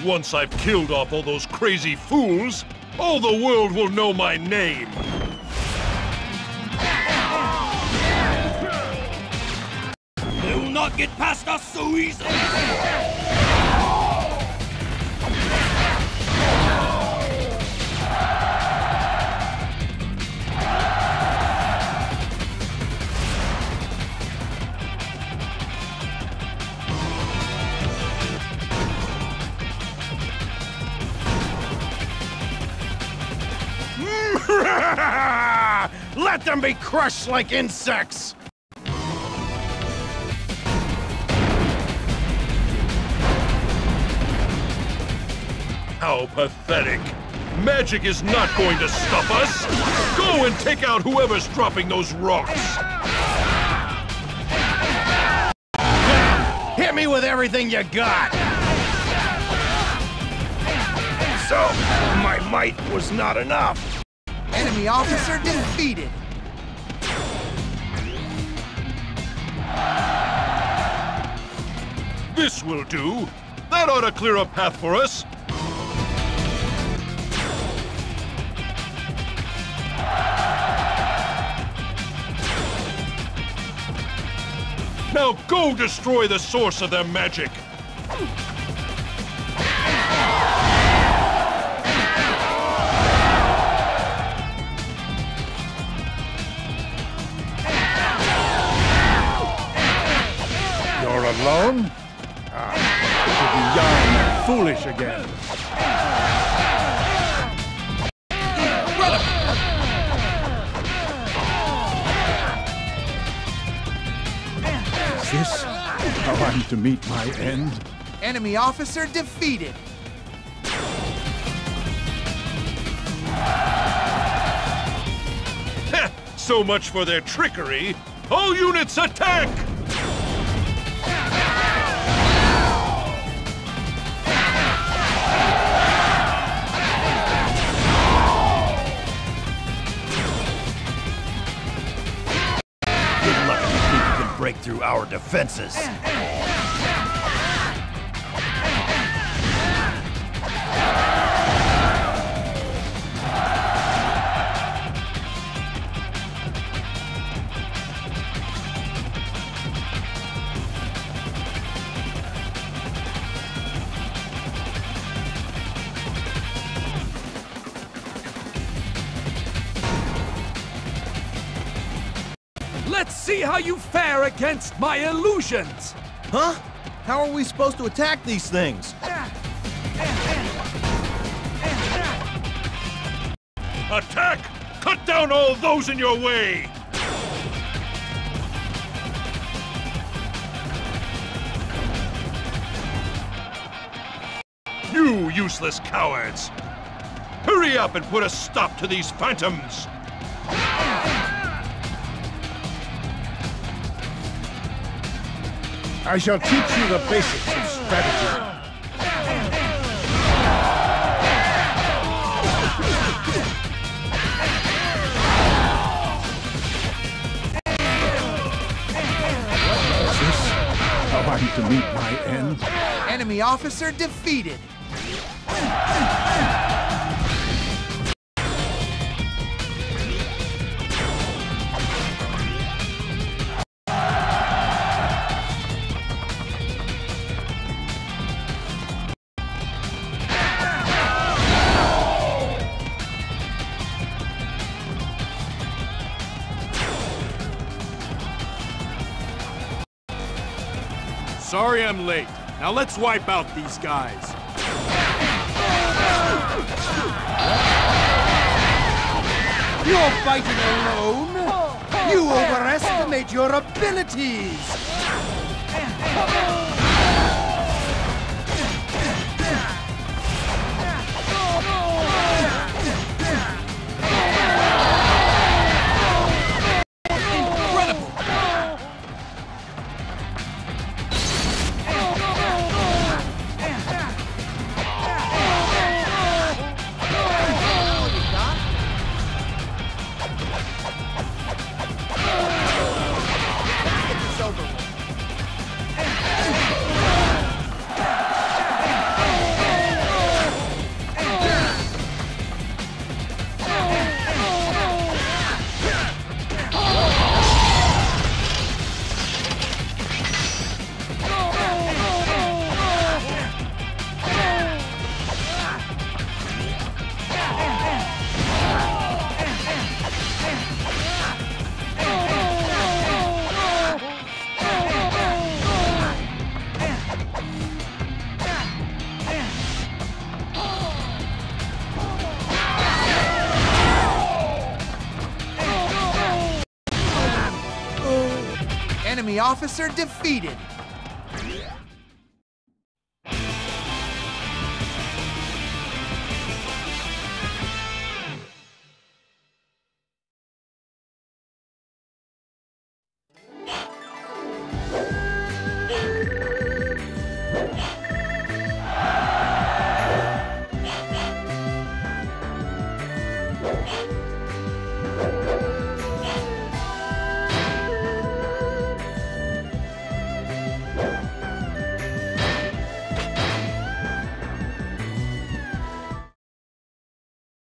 once I've killed off all those crazy fools, all the world will know my name. They will not get past us so easily! Let them be crushed like insects! How pathetic! Magic is not going to stop us! Go and take out whoever's dropping those rocks! Hit me with everything you got! So, my might was not enough. Enemy officer defeated. This will do. That ought to clear a path for us. Now go destroy the source of their magic. You're alone? To be young and foolish again. Is this how I'm to meet my end? Enemy officer defeated. Heh, so much for their trickery. All units attack! Break through our defenses. Let's see how you fare against my illusions! Huh? How are we supposed to attack these things? Attack! Cut down all those in your way! You useless cowards! Hurry up and put a stop to these phantoms! I shall teach you the basics of strategy. Is this how I'm to meet my end? Enemy officer defeated. Sorry I'm late. Now let's wipe out these guys. You're fighting alone? You overestimate your abilities! Enemy officer defeated.